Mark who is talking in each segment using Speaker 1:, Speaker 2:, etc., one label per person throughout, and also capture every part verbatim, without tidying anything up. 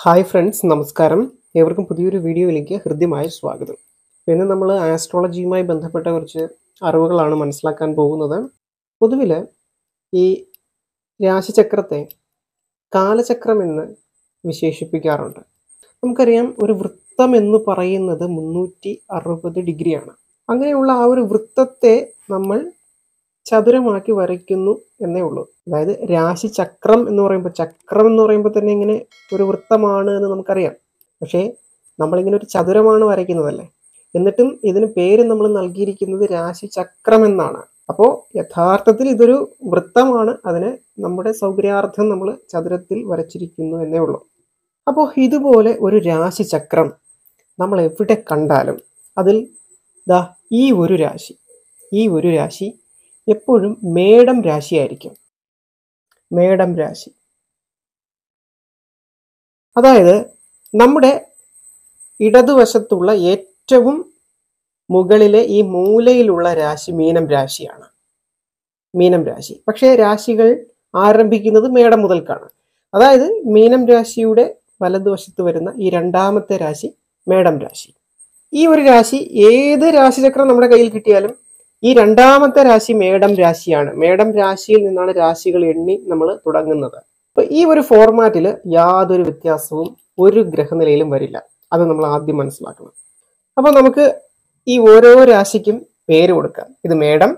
Speaker 1: Hi friends, നമസ്കാരം. ഏവർക്കും പുതിയൊരു വീഡിയോയിലേക്ക് ഹൃദ്യമായ സ്വാഗതം. ഇന്ന് നമ്മൾ ആസ്ട്രോളജിയുമായി ബന്ധപ്പെട്ട കുറച്ച് അറിവുകളാണ് മനസ്സിലാക്കാൻ പോകുന്നത്. പൊതുവിൽ ഈ രാശിചക്രത്തെ കാലചക്രം എന്ന് വിശേഷിപ്പിക്കാറുണ്ട്. നമുക്കറിയാം, ഒരു വൃത്തം എന്ന് പറയുന്നത് മുന്നൂറ്റി അറുപത് ഡിഗ്രിയാണ്. അങ്ങനെയുള്ള ആ ഒരു വൃത്തത്തെ നമ്മൾ ചതുരമാക്കി വരയ്ക്കുന്നു എന്നേ ഉള്ളൂ. അതായത് രാശിചക്രം എന്ന് പറയുമ്പോൾ, ചക്രം എന്ന് പറയുമ്പോൾ തന്നെ ഇങ്ങനെ ഒരു വൃത്തമാണ് എന്ന് നമുക്കറിയാം. പക്ഷേ നമ്മളിങ്ങനെ ഒരു ചതുരമാണ് വരയ്ക്കുന്നതല്ലേ. എന്നിട്ടും ഇതിന് പേര് നമ്മൾ നൽകിയിരിക്കുന്നത് രാശിചക്രം എന്നാണ്. അപ്പോൾ യഥാർത്ഥത്തിൽ ഇതൊരു വൃത്തമാണ്. അതിനെ നമ്മുടെ സൗകര്യാർത്ഥം നമ്മൾ ചതുരത്തിൽ വരച്ചിരിക്കുന്നു എന്നേ ഉള്ളൂ. അപ്പോൾ ഇതുപോലെ ഒരു രാശിചക്രം നമ്മൾ എവിടെ കണ്ടാലും അതിൽ ദാ ഈ ഒരു രാശി ഈ ഒരു രാശി എപ്പോഴും മേടം രാശിയായിരിക്കും. മേടം രാശി അതായത് നമ്മുടെ ഇടതുവശത്തുള്ള ഏറ്റവും മുകളിലെ ഈ മൂലയിലുള്ള രാശി മീനം രാശിയാണ്. മീനം രാശി. പക്ഷേ രാശികൾ ആരംഭിക്കുന്നത് മേടം മുതൽക്കാണ്. അതായത് മീനം രാശിയുടെ വലതുവശത്ത് വരുന്ന ഈ രണ്ടാമത്തെ രാശി മേടം രാശി. ഈ ഒരു രാശി, ഏത് രാശിചക്രം നമ്മുടെ കയ്യിൽ കിട്ടിയാലും ഈ രണ്ടാമത്തെ രാശി മേടം രാശിയാണ്. മേടം രാശിയിൽ നിന്നാണ് രാശികൾ എണ്ണി നമ്മൾ തുടങ്ങുന്നത്. അപ്പൊ ഈ ഒരു ഫോർമാറ്റിൽ യാതൊരു വ്യത്യാസവും ഒരു ഗ്രഹനിലയിലും വരില്ല. അത് നമ്മൾ ആദ്യം മനസ്സിലാക്കണം. അപ്പൊ നമുക്ക് ഈ ഓരോ രാശിക്കും പേര് കൊടുക്കാം. ഇത് മേടം,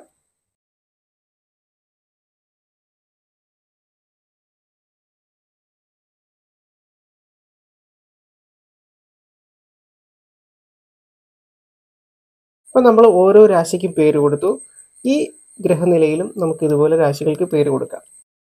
Speaker 1: അപ്പൊ നമ്മൾ ഓരോ രാശിക്കും പേര് കൊടുത്തു. ഈ ഗ്രഹനിലയിലും നമുക്ക് ഇതുപോലെ രാശികൾക്ക് പേര് കൊടുക്കാം.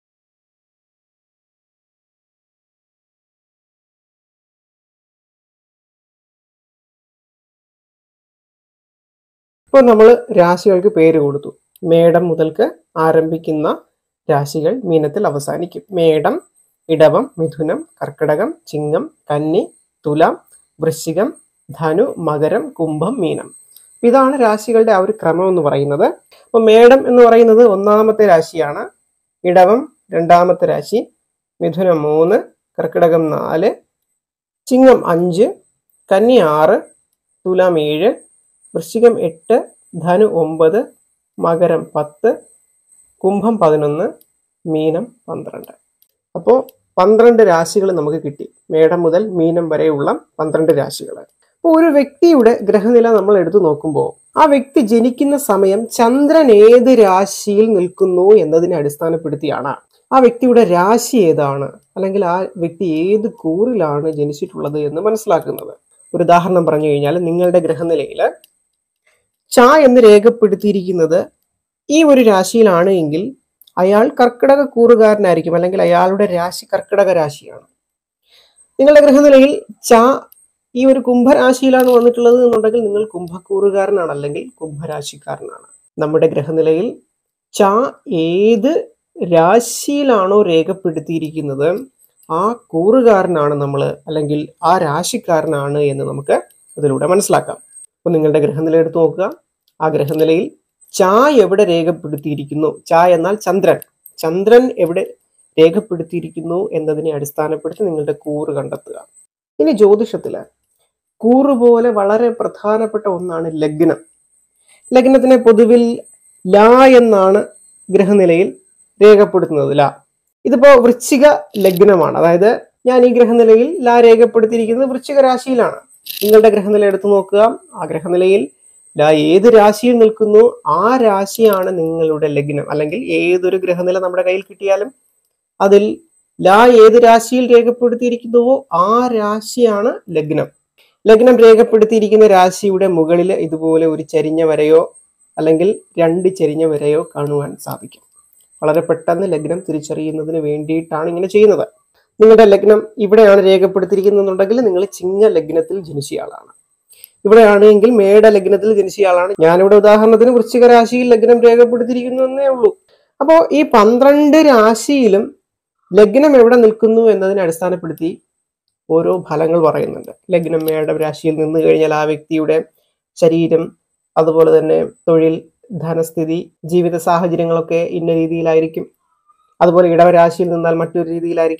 Speaker 1: ഇപ്പോൾ നമ്മൾ രാശികൾക്ക് പേര് കൊടുത്തു. മേടം മുതൽക്ക് ആരംഭിക്കുന്ന രാശികൾ മീനത്തിൽ അവസാനിക്കും. മേടം, ഇടവം, മിഥുനം, കർക്കിടകം, ചിങ്ങം, കന്നി, തുലാം, വൃശ്ചികം, ധനു, മകരം, കുംഭം, മീനം. ഇതാണ് രാശികളുടെ ആ ഒരു ക്രമം എന്ന് പറയുന്നത്. അപ്പോൾ മേടം എന്ന് പറയുന്നത് ഒന്നാമത്തെ രാശിയാണ്. ഇടവം രണ്ടാമത്തെ രാശി, മിഥുനം മൂന്ന്, കർക്കിടകം നാല്, ചിങ്ങം അഞ്ച്, കന്നി ആറ്, തുലാം ഏഴ്, വൃശ്ചികം എട്ട്, ധനു ഒമ്പത്, മകരം പത്ത്, കുംഭം പതിനൊന്ന്, മീനം പന്ത്രണ്ട്. അപ്പോൾ പന്ത്രണ്ട് രാശികൾ നമുക്ക് കിട്ടി. മേടം മുതൽ മീനം വരെയുള്ള പന്ത്രണ്ട് രാശികൾ. അപ്പോൾ ഒരു വ്യക്തിയുടെ ഗ്രഹനില നമ്മൾ എടുത്തു നോക്കുമ്പോൾ ആ വ്യക്തി ജനിക്കുന്ന സമയം ചന്ദ്രൻ ഏത് രാശിയിൽ നിൽക്കുന്നു എന്നതിനെ അടിസ്ഥാനപ്പെടുത്തിയാണ് ആ വ്യക്തിയുടെ രാശി ഏതാണ്, അല്ലെങ്കിൽ ആ വ്യക്തി ഏത് കൂറിലാണ് ജനിച്ചിട്ടുള്ളത് എന്ന് മനസ്സിലാക്കുന്നത്. ഒരു ഉദാഹരണം പറഞ്ഞു കഴിഞ്ഞാൽ, നിങ്ങളുടെ ഗ്രഹനിലയിൽ ച എന്ന് രേഖപ്പെടുത്തിയിരിക്കുന്നത് ഈ ഒരു രാശിയിലാണ് എങ്കിൽ അയാൾ കർക്കിടക കൂറുകാരനായിരിക്കും, അല്ലെങ്കിൽ അയാളുടെ രാശി കർക്കിടക രാശിയാണ്. നിങ്ങളുടെ ഗ്രഹനിലയിൽ ച ഈ ഒരു കുംഭരാശിയിലാണ് വന്നിട്ടുള്ളത് എന്നുണ്ടെങ്കിൽ നിങ്ങൾ കുംഭക്കൂറുകാരനാണ്, അല്ലെങ്കിൽ കുംഭരാശിക്കാരനാണ്. നമ്മുടെ ഗ്രഹനിലയിൽ ച ഏത് രാശിയിലാണോ രേഖപ്പെടുത്തിയിരിക്കുന്നത് ആ കൂറുകാരനാണ് നമ്മൾ, അല്ലെങ്കിൽ ആ രാശിക്കാരനാണ് എന്ന് നമുക്ക് അതിലൂടെ മനസ്സിലാക്കാം. അപ്പൊ നിങ്ങളുടെ ഗ്രഹനില എടുത്ത് നോക്കുക. ആ ഗ്രഹനിലയിൽ ച എവിടെ രേഖപ്പെടുത്തിയിരിക്കുന്നു, ച എന്നാൽ ചന്ദ്രൻ, ചന്ദ്രൻ എവിടെ രേഖപ്പെടുത്തിയിരിക്കുന്നു എന്നതിനെ അടിസ്ഥാനപ്പെടുത്തി നിങ്ങളുടെ കൂറ് കണ്ടെത്തുക. ഇനി ജ്യോതിഷത്തില് കൂറ് പോലെ വളരെ പ്രധാനപ്പെട്ട ഒന്നാണ് ലഗ്നം. ലഗ്നത്തിനെ പൊതുവിൽ ലാ എന്നാണ് ഗ്രഹനിലയിൽ രേഖപ്പെടുത്തുന്നത്. ലാ ഇതിപ്പോ വൃശ്ചിക ലഗ്നമാണ്. അതായത് ഞാൻ ഈ ഗ്രഹനിലയിൽ ലാ രേഖപ്പെടുത്തിയിരിക്കുന്നത് വൃശ്ചിക രാശിയിലാണ്. നിങ്ങളുടെ ഗ്രഹനില എടുത്തു നോക്കുക. ആ ഗ്രഹനിലയിൽ ലാ ഏത് രാശിയിൽ നിൽക്കുന്നു ആ രാശിയാണ് നിങ്ങളുടെ ലഗ്നം. അല്ലെങ്കിൽ ഏതൊരു ഗ്രഹനില നമ്മുടെ കയ്യിൽ കിട്ടിയാലും അതിൽ ലാ ഏത് രാശിയിൽ രേഖപ്പെടുത്തിയിരിക്കുന്നുവോ ആ രാശിയാണ് ലഗ്നം. ലഗ്നം രേഖപ്പെടുത്തിയിരിക്കുന്ന രാശിയുടെ മുകളിൽ ഇതുപോലെ ഒരു ചരിഞ്ഞ വരയോ അല്ലെങ്കിൽ രണ്ട് ചരിഞ്ഞ വരയോ കാണുവാൻ സാധിക്കും. വളരെ പെട്ടെന്ന് ലഗ്നം തിരിച്ചറിയുന്നതിന് വേണ്ടിയിട്ടാണ് ഇങ്ങനെ ചെയ്യുന്നത്. നിങ്ങളുടെ ലഗ്നം ഇവിടെയാണ് രേഖപ്പെടുത്തിയിരിക്കുന്നുണ്ടെങ്കിൽ നിങ്ങൾ ചിങ്ങ ലഗ്നത്തിൽ ജനിച്ചയാളാണ്. ഇവിടെയാണെങ്കിൽ മേട ലഗ്നത്തിൽ ജനിച്ചയാളാണ്. ഞാനിവിടെ ഉദാഹരണത്തിന് വൃശ്ചിക രാശിയിൽ ലഗ്നം രേഖപ്പെടുത്തിയിരിക്കുന്നു എന്നേ ഉള്ളൂ. അപ്പോൾ ഈ പന്ത്രണ്ട് രാശിയിലും ലഗ്നം എവിടെ നിൽക്കുന്നു എന്നതിനെ അടിസ്ഥാനപ്പെടുത്തി ഓരോ ഫലങ്ങൾ പറയുന്നുണ്ട്. ലഗ്നം മേടം രാശിയിൽ നിന്ന് കഴിഞ്ഞാൽ ആ വ്യക്തിയുടെ ശരീരം, അതുപോലെ തന്നെ തൊഴിൽ, ധനസ്ഥിതി, ജീവിത സാഹചര്യങ്ങളൊക്കെ ഇന്ന രീതിയിലായിരിക്കും. അതുപോലെ ഇടവരാശിയിൽ നിന്നാൽ മറ്റൊരു രീതിയിലായിരിക്കും.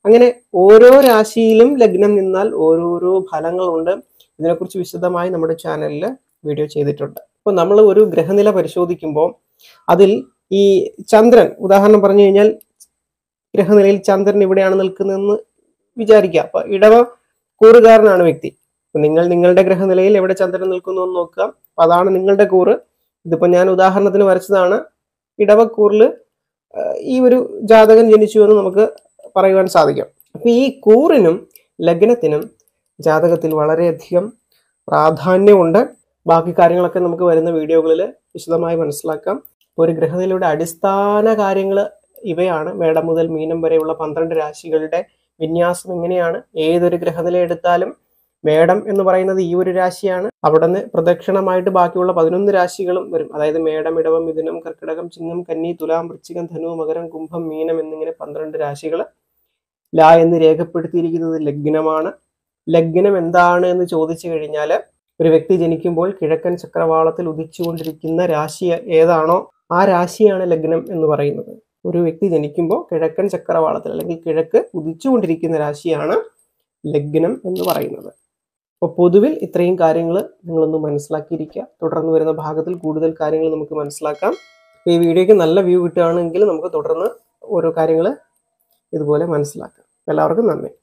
Speaker 1: അങ്ങനെ ഓരോ രാശിയിലും ലഗ്നം നിന്നാൽ ഓരോരോ ഫലങ്ങളുണ്ട്. ഇതിനെക്കുറിച്ച് വിശദമായി നമ്മുടെ ചാനലിൽ വീഡിയോ ചെയ്തിട്ടുണ്ട്. അപ്പോൾ നമ്മൾ ഒരു ഗ്രഹനില പരിശോധിക്കുമ്പോൾ അതിൽ ഈ ചന്ദ്രൻ, ഉദാഹരണം പറഞ്ഞു കഴിഞ്ഞാൽ ഗ്രഹനിലയിൽ ചന്ദ്രൻ ഇവിടെയാണ് നിൽക്കുന്നതെന്ന് വിചാരിക്കുക. അപ്പൊ ഇടവ കൂറുകാരനാണ് വ്യക്തി. അപ്പൊ നിങ്ങൾ നിങ്ങളുടെ ഗ്രഹനിലയിൽ എവിടെ ചന്ദ്രൻ നിൽക്കുന്നു എന്ന് നോക്കുക. അപ്പൊ അതാണ് നിങ്ങളുടെ കൂറ്. ഇതിപ്പോ ഞാൻ ഉദാഹരണത്തിന് വരച്ചതാണ്. ഇടവക്കൂറിൽ ഈ ഒരു ജാതകൻ ജനിച്ചു എന്ന് നമുക്ക് പറയുവാൻ സാധിക്കും. അപ്പൊ ഈ കൂറിനും ലഗ്നത്തിനും ജാതകത്തിൽ വളരെയധികം പ്രാധാന്യമുണ്ട്. ബാക്കി കാര്യങ്ങളൊക്കെ നമുക്ക് വരുന്ന വീഡിയോകളിൽ വിശദമായി മനസ്സിലാക്കാം. ഒരു ഗ്രഹനിലയുടെ അടിസ്ഥാന കാര്യങ്ങൾ ഇവയാണ്. മേടം മുതൽ മീനം വരെയുള്ള പന്ത്രണ്ട് രാശികളുടെ വിന്യാസം എങ്ങനെയാണ്. ഏതൊരു ഗ്രഹനില എടുത്താലും മേടം എന്ന് പറയുന്നത് ഈ ഒരു രാശിയാണ്. അവിടെ നിന്ന് പ്രദക്ഷിണമായിട്ട് ബാക്കിയുള്ള പതിനൊന്ന് രാശികളും വരും. അതായത് മേടം, ഇടവം, മിഥുനം, കർക്കിടകം, ചിങ്ങം, കന്നി, തുലാം, വൃശ്ചികം, ധനു, മകരം, കുംഭം, മീനം എന്നിങ്ങനെ പന്ത്രണ്ട് രാശികൾ. ല എന്ന് രേഖപ്പെടുത്തിയിരിക്കുന്നത് ലഗ്നമാണ്. ലഗ്നം എന്താണ് എന്ന് ചോദിച്ചു കഴിഞ്ഞാൽ ഒരു വ്യക്തി ജനിക്കുമ്പോൾ കിഴക്കൻ ചക്രവാളത്തിൽ ഉദിച്ചുകൊണ്ടിരിക്കുന്ന രാശി ഏതാണോ ആ രാശിയാണ് ലഗ്നം എന്ന് പറയുന്നത്. ഒരു വ്യക്തി ജനിക്കുമ്പോൾ കിഴക്കൻ ചക്രവാളത്തിൽ അല്ലെങ്കിൽ കിഴക്ക് ഉദിച്ചുകൊണ്ടിരിക്കുന്ന രാശിയാണ് ലഗ്നം എന്ന് പറയുന്നത്. അപ്പോൾ പൊതുവിൽ ഇത്രയും കാര്യങ്ങൾ നിങ്ങളൊന്ന് മനസ്സിലാക്കിയിരിക്കുക. തുടർന്ന് വരുന്ന ഭാഗത്തിൽ കൂടുതൽ കാര്യങ്ങൾ നമുക്ക് മനസ്സിലാക്കാം. ഈ വീഡിയോയ്ക്ക് നല്ല വ്യൂ കിട്ടുകയാണെങ്കിൽ നമുക്ക് തുടർന്ന് ഓരോ കാര്യങ്ങൾ ഇതുപോലെ മനസ്സിലാക്കാം. എല്ലാവർക്കും നന്ദി.